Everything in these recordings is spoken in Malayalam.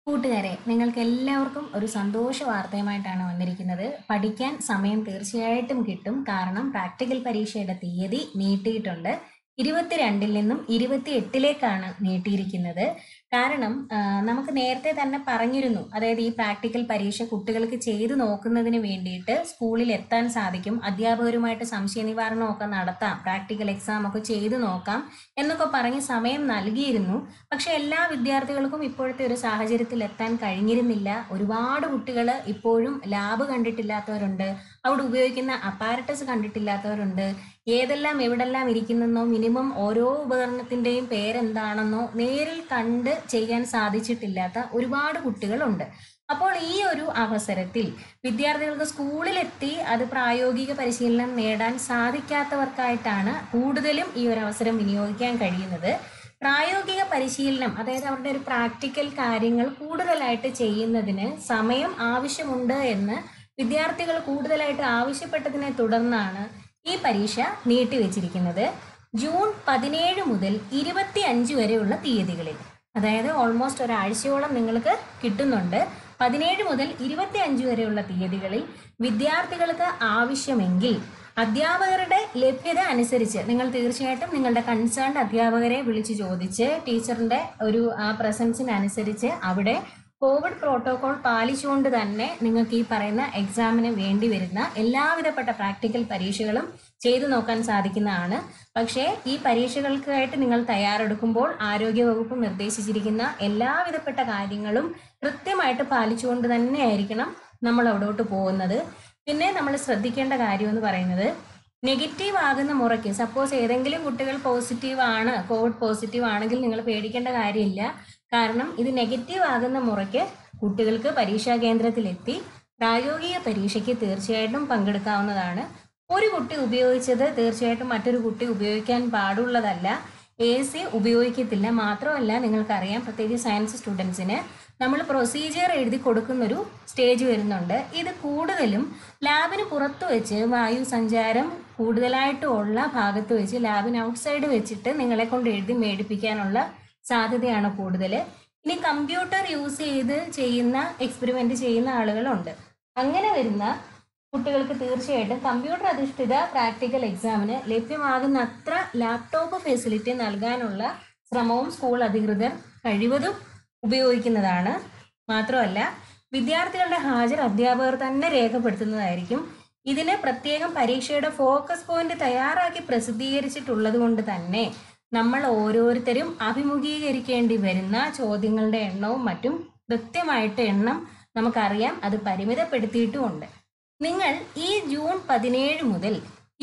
കൂട്ടുകാരെ, നിങ്ങൾക്ക് എല്ലാവർക്കും ഒരു സന്തോഷ വാർത്തയുമായിട്ടാണ് വന്നിരിക്കുന്നത്. പഠിക്കാൻ സമയം തീർച്ചയായിട്ടും കിട്ടും. കാരണം പ്രാക്ടിക്കൽ പരീക്ഷയുടെ തീയതി നീട്ടിയിട്ടുണ്ട്. 22-ൽ നിന്നും 28-ലേക്കാണ് നീട്ടിയിരിക്കുന്നത്. കാരണം നമുക്ക് നേരത്തെ തന്നെ പറഞ്ഞിരുന്നു, അതായത് ഈ പ്രാക്ടിക്കൽ പരീക്ഷ കുട്ടികൾക്ക് ചെയ്തു നോക്കുന്നതിന് വേണ്ടിയിട്ട് സ്കൂളിൽ എത്താൻ സാധിക്കും, അധ്യാപകരുമായിട്ട് സംശയ നിവാരണമൊക്കെ നടത്താം, പ്രാക്ടിക്കൽ എക്സാം ഒക്കെ ചെയ്തു നോക്കാം എന്നൊക്കെ പറഞ്ഞ് സമയം നൽകിയിരുന്നു. പക്ഷെ എല്ലാ വിദ്യാർത്ഥികൾക്കും ഇപ്പോഴത്തെ ഒരു സാഹചര്യത്തിൽ എത്താൻ കഴിഞ്ഞിരുന്നില്ല. ഒരുപാട് കുട്ടികൾ ഇപ്പോഴും ലാബ് കണ്ടിട്ടില്ലാത്തവരുണ്ട്, അവിടെ ഉപയോഗിക്കുന്ന അപ്പാരറ്റസ് കണ്ടിട്ടില്ലാത്തവരുണ്ട്, ഏതെല്ലാം എവിടെല്ലാം ഇരിക്കുന്നെന്നോ മിനിമം ഓരോ ഉപകരണത്തിൻ്റെയും പേരെന്താണെന്നോ നേരിൽ കണ്ട് ചെയ്യാൻ സാധിച്ചിട്ടില്ലാത്ത ഒരുപാട് കുട്ടികളുണ്ട്. അപ്പോൾ ഈ ഒരു അവസരത്തിൽ വിദ്യാർത്ഥികൾക്ക് സ്കൂളിലെത്തി അത് പ്രായോഗിക പരിശീലനം നേടാൻ സാധിക്കാത്തവർക്കായിട്ടാണ് കൂടുതലും ഈ ഒരു അവസരം വിനിയോഗിക്കാൻ കഴിയുന്നത്. പ്രായോഗിക പരിശീലനം, അതായത് അവരുടെ ഒരു പ്രാക്ടിക്കൽ കാര്യങ്ങൾ കൂടുതലായിട്ട് ചെയ്യുന്നതിന് സമയം ആവശ്യമുണ്ട് എന്ന് വിദ്യാർത്ഥികൾ കൂടുതലായിട്ട് ആവശ്യപ്പെട്ടതിനെ തുടർന്നാണ് ഈ പരീക്ഷ നീട്ടിവെച്ചിരിക്കുന്നത്. ജൂൺ 17 മുതൽ 25 വരെയുള്ള തീയതികളിൽ, അതായത് ഓൾമോസ്റ്റ് ഒരാഴ്ചയോളം നിങ്ങൾക്ക് കിട്ടുന്നുണ്ട്. 17 മുതൽ 25 വരെയുള്ള തീയതികളിൽ വിദ്യാർത്ഥികൾക്ക് ആവശ്യമെങ്കിൽ അധ്യാപകരുടെ ലഭ്യത അനുസരിച്ച് നിങ്ങൾ തീർച്ചയായിട്ടും നിങ്ങളുടെ കൺസേൺഡ് അധ്യാപകരെ വിളിച്ച് ചോദിച്ച് ടീച്ചറിൻ്റെ ഒരു പ്രസൻസിനനുസരിച്ച് അവിടെ കോവിഡ് പ്രോട്ടോകോൾ പാലിച്ചുകൊണ്ട് തന്നെ നിങ്ങൾക്ക് ഈ പറയുന്ന എക്സാമിന് വേണ്ടി വരുന്ന എല്ലാവിധപ്പെട്ട പ്രാക്ടിക്കൽ പരീക്ഷകളും ചെയ്തു നോക്കാൻ സാധിക്കുന്നതാണ്. പക്ഷേ ഈ പരീക്ഷകൾക്കായിട്ട് നിങ്ങൾ തയ്യാറെടുക്കുമ്പോൾ ആരോഗ്യവകുപ്പ് നിർദ്ദേശിച്ചിരിക്കുന്ന എല്ലാവിധപ്പെട്ട കാര്യങ്ങളും കൃത്യമായിട്ട് പാലിച്ചുകൊണ്ട് തന്നെ ആയിരിക്കണം നമ്മൾ അവിടോട്ട് പോകുന്നത്. പിന്നെ നമ്മൾ ശ്രദ്ധിക്കേണ്ട കാര്യം എന്ന് പറയുന്നത്, നെഗറ്റീവ് ആകുന്ന മുറയ്ക്ക്, സപ്പോസ് ഏതെങ്കിലും കുട്ടികൾ പോസിറ്റീവ് ആണ്, കോവിഡ് പോസിറ്റീവ് ആണെങ്കിൽ നിങ്ങൾ പേടിക്കേണ്ട കാര്യമില്ല. കാരണം ഇത് നെഗറ്റീവ് ആകുന്ന മുറയ്ക്ക് കുട്ടികൾക്ക് പരീക്ഷാ കേന്ദ്രത്തിലെത്തി പ്രായോഗിക പരീക്ഷയ്ക്ക് തീർച്ചയായിട്ടും പങ്കെടുക്കാവുന്നതാണ്. ഒരു കുട്ടി ഉപയോഗിച്ചത് തീർച്ചയായിട്ടും മറ്റൊരു കുട്ടി ഉപയോഗിക്കാൻ പാടുള്ളതല്ല. AC ഉപയോഗിക്കത്തില്ല. മാത്രമല്ല നിങ്ങൾക്കറിയാം, പ്രത്യേകിച്ച് സയൻസ് സ്റ്റുഡൻസിന് നമ്മൾ പ്രൊസീജിയർ എഴുതി കൊടുക്കുന്നൊരു സ്റ്റേജ് വരുന്നുണ്ട്. ഇത് കൂടുതലും ലാബിന് പുറത്ത് വെച്ച്, വായു സഞ്ചാരം കൂടുതലായിട്ടുള്ള ഭാഗത്ത് വെച്ച്, ലാബിന് ഔട്ട്സൈഡ് വെച്ചിട്ട് നിങ്ങളെ കൊണ്ട് എഴുതി മേടിപ്പിക്കാനുള്ള സാധ്യതയാണ് കൂടുതൽ. ഇനി കമ്പ്യൂട്ടർ യൂസ് ചെയ്ത് ചെയ്യുന്ന എക്സ്പെരിമെന്റ് ചെയ്യുന്ന ആളുകളുണ്ട്. അങ്ങനെ വരുന്ന കുട്ടികൾക്ക് തീർച്ചയായിട്ടും കമ്പ്യൂട്ടർ അധിഷ്ഠിത പ്രാക്ടിക്കൽ എക്സാമിന് ലഭ്യമാകുന്ന അത്ര ലാപ്ടോപ്പ് ഫെസിലിറ്റി നൽകാനുള്ള ശ്രമവും സ്കൂൾ അധികൃതർ കഴിവതും ഉപയോഗിക്കുന്നതാണ്. മാത്രമല്ല വിദ്യാർത്ഥികളുടെ ഹാജർ അധ്യാപകർ തന്നെ രേഖപ്പെടുത്തുന്നതായിരിക്കും. ഇതിന് പ്രത്യേകം പരീക്ഷയുടെ ഫോക്കസ് പോയിന്റ് തയ്യാറാക്കി പ്രസിദ്ധീകരിച്ചിട്ടുള്ളത് കൊണ്ട് തന്നെ നമ്മൾ ഓരോരുത്തരും അഭിമുഖീകരിക്കേണ്ടി വരുന്ന ചോദ്യങ്ങളുടെ എണ്ണവും മറ്റും കൃത്യമായിട്ട് എണ്ണം നമുക്കറിയാം, അത് പരിമിതപ്പെടുത്തിയിട്ടുമുണ്ട്. നിങ്ങൾ ഈ ജൂൺ 17 മുതൽ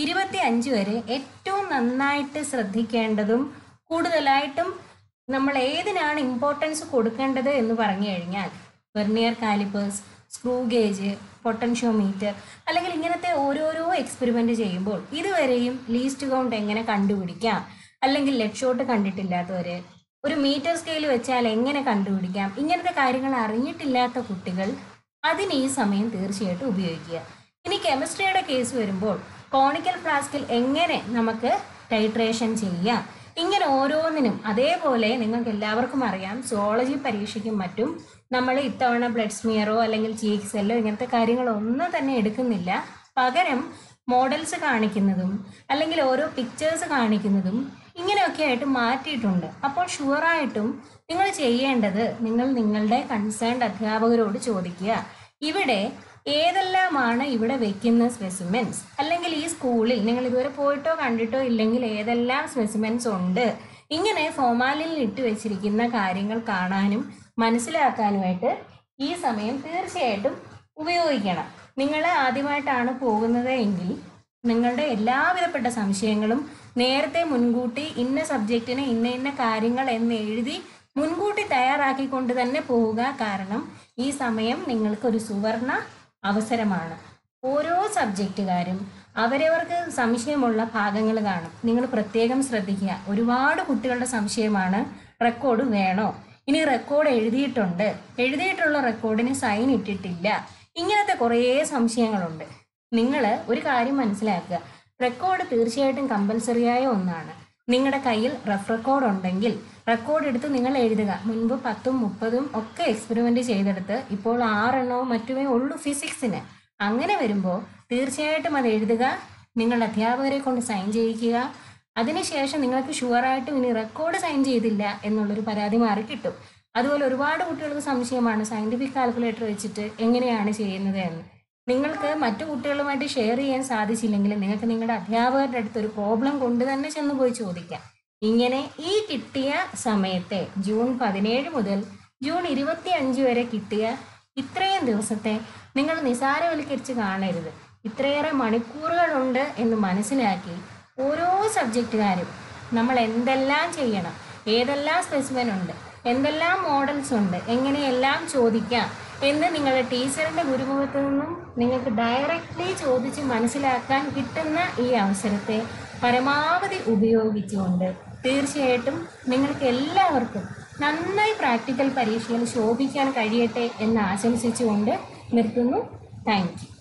25 വരെ ഏറ്റവും നന്നായിട്ട് ശ്രദ്ധിക്കേണ്ടതും കൂടുതലായിട്ടും നമ്മൾ ഏതിനാണ് ഇമ്പോർട്ടൻസ് കൊടുക്കേണ്ടത് എന്ന് പറഞ്ഞു കഴിഞ്ഞാൽ, vernier callipers, screw gauge, potentiometer, അല്ലെങ്കിൽ ഇങ്ങനത്തെ ഓരോരോ എക്സ്പെരിമെന്റ് ചെയ്യുമ്പോൾ ഇതുവരെയും ലീസ്റ്റ് കൗണ്ട് എങ്ങനെ കണ്ടുപിടിക്കാം, അല്ലെങ്കിൽ ലെഡ് ഷോട്ട് കണ്ടിട്ടില്ലാത്തവര് ഒരു മീറ്റർ സ്കെയിൽ വെച്ചാൽ എങ്ങനെ കണ്ടുപിടിക്കാം, ഇങ്ങനത്തെ കാര്യങ്ങൾ അറിഞ്ഞിട്ടില്ലാത്ത കുട്ടികൾ അതിന് ഈ സമയം തീർച്ചയായിട്ടും ഉപയോഗിക്കുക. ഇനി കെമിസ്ട്രിയുടെ കേസ് വരുമ്പോൾ കോണിക്കൽ ഫ്ലാസ്കിൽ എങ്ങനെ നമുക്ക് ടൈട്രേഷൻ ചെയ്യാം, ഇങ്ങനെ ഓരോന്നിനും. അതേപോലെ നിങ്ങൾക്ക് എല്ലാവർക്കും അറിയാം, സുവോളജി പരീക്ഷയ്ക്കും മറ്റും നമ്മൾ ഇത്തവണ ബ്ലഡ് സ്മിയറോ അല്ലെങ്കിൽ GXL ഇങ്ങനത്തെ കാര്യങ്ങളൊന്നും തന്നെ എടുക്കുന്നില്ല. പകരം മോഡൽസ് കാണിക്കുന്നതും അല്ലെങ്കിൽ ഓരോ പിക്ചേഴ്സ് കാണിക്കുന്നതും ഇങ്ങനെയൊക്കെ ആയിട്ട് മാറ്റിയിട്ടുണ്ട്. അപ്പോൾ ഷുവറായിട്ടും നിങ്ങൾ ചെയ്യേണ്ടത്, നിങ്ങൾ നിങ്ങളുടെ കൺസേൺഡ് അധ്യാപകരോട് ചോദിക്കുക, ഇവിടെ ഏതെല്ലാമാണ് ഇവിടെ വെക്കുന്ന സ്പെസിമെൻസ്, അല്ലെങ്കിൽ ഈ സ്കൂളിൽ നിങ്ങൾ ഇതുവരെ പോയിട്ടോ കണ്ടിട്ടോ ഇല്ലെങ്കിൽ ഏതെല്ലാം സ്പെസിമെൻസ് ഉണ്ട്, ഇങ്ങനെ ഫോമാലിൽ ഇട്ട് വെച്ചിരിക്കുന്ന കാര്യങ്ങൾ കാണാനും മനസ്സിലാക്കാനുമായിട്ട് ഈ സമയം തീർച്ചയായിട്ടും ഉപയോഗിക്കണം. നിങ്ങൾ ആദ്യമായിട്ടാണ് പോകുന്നത് എങ്കിൽ നിങ്ങളുടെ എല്ലാവിധപ്പെട്ട സംശയങ്ങളും നേരത്തെ മുൻകൂട്ടി ഇന്ന സബ്ജക്റ്റിന് ഇന്ന ഇന്ന കാര്യങ്ങൾ എന്ന് എഴുതി മുൻകൂട്ടി തയ്യാറാക്കിക്കൊണ്ട് തന്നെ പോവുക. കാരണം ഈ സമയം നിങ്ങൾക്കൊരു സുവർണ അവസരമാണ്. ഓരോ സബ്ജക്റ്റുകാരും അവരവർക്ക് സംശയമുള്ള ഭാഗങ്ങൾ കാണും. നിങ്ങൾ പ്രത്യേകം ശ്രദ്ധിക്കുക. ഒരുപാട് കുട്ടികളുടെ സംശയമാണ്, റെക്കോർഡ് വേണോ, ഇനി റെക്കോർഡ് എഴുതിയിട്ടുള്ള റെക്കോർഡിന് സൈൻ ഇട്ടിട്ടില്ല, ഇങ്ങനത്തെ കുറേ സംശയങ്ങളുണ്ട്. നിങ്ങൾ ഒരു കാര്യം മനസ്സിലാക്കുക, റെക്കോർഡ് തീർച്ചയായിട്ടും കമ്പൽസറിയായ ഒന്നാണ്. നിങ്ങളുടെ കയ്യിൽ റഫ് റെക്കോർഡ് ഉണ്ടെങ്കിൽ റെക്കോർഡ് എടുത്ത് നിങ്ങൾ എഴുതുക. മുൻപ് 10ഉം 30ഉം ഒക്കെ എക്സ്പെരിമെൻ്റ് ചെയ്തെടുത്ത് ഇപ്പോൾ 6 മറ്റുമേ ഉള്ളൂ ഫിസിക്സിന്. അങ്ങനെ വരുമ്പോൾ തീർച്ചയായിട്ടും അത് എഴുതുക, നിങ്ങളുടെ അധ്യാപകരെ കൊണ്ട് സൈൻ ചെയ്യിക്കുക. അതിനുശേഷം നിങ്ങൾക്ക് ഷുവറായിട്ടും ഇനി റെക്കോർഡ് സൈൻ ചെയ്തില്ല എന്നുള്ളൊരു പരാതി മാറി കിട്ടും. അതുപോലെ ഒരുപാട് കുട്ടികൾക്ക് സംശയമാണ് സയൻറ്റിഫിക് കാൽക്കുലേറ്റർ വെച്ചിട്ട് എങ്ങനെയാണ് ചെയ്യുന്നത് എന്ന്. നിങ്ങൾക്ക് മറ്റു കുട്ടികളുമായിട്ട് ഷെയർ ചെയ്യാൻ സാധിച്ചില്ലെങ്കിൽ നിങ്ങൾക്ക് നിങ്ങളുടെ അധ്യാപകരുടെ അടുത്ത് ഒരു പ്രോബ്ലം കൊണ്ട് തന്നെ ചെന്ന് പോയി ചോദിക്കാം. ഇങ്ങനെ ഈ കിട്ടിയ സമയത്തെ ജൂൺ 17 മുതൽ ജൂൺ 25 വരെ കിട്ടിയ ഇത്രയും ദിവസത്തെ നിങ്ങൾ നിസാരവൽക്കരിച്ച് കാണരുത്. ഇത്രയേറെ മണിക്കൂറുകളുണ്ട് എന്ന് മനസ്സിലാക്കി ഓരോ സബ്ജക്റ്റുകാരും നമ്മൾ എന്തെല്ലാം ചെയ്യണം, ഏതെല്ലാം സ്പെസിമെൻ ഉണ്ട്, എന്തെല്ലാം മോഡൽസ് ഉണ്ട്, എങ്ങനെയെല്ലാം ചോദിക്കാം എന്ന് നിങ്ങളുടെ ടീച്ചറിൻ്റെ ഗുരുമുഖത്തു നിന്നും നിങ്ങൾക്ക് ഡയറക്റ്റ്ലി ചോദിച്ച് മനസ്സിലാക്കാൻ കിട്ടുന്ന ഈ അവസരത്തെ പരമാവധി ഉപയോഗിച്ചുകൊണ്ട് തീർച്ചയായിട്ടും നിങ്ങൾക്ക് എല്ലാവർക്കും നന്നായി പ്രാക്ടിക്കൽ പരീക്ഷയിൽ ശോഭിക്കാൻ കഴിയട്ടെ എന്ന് ആശംസിച്ചുകൊണ്ട് നിർത്തുന്നു. Thank U.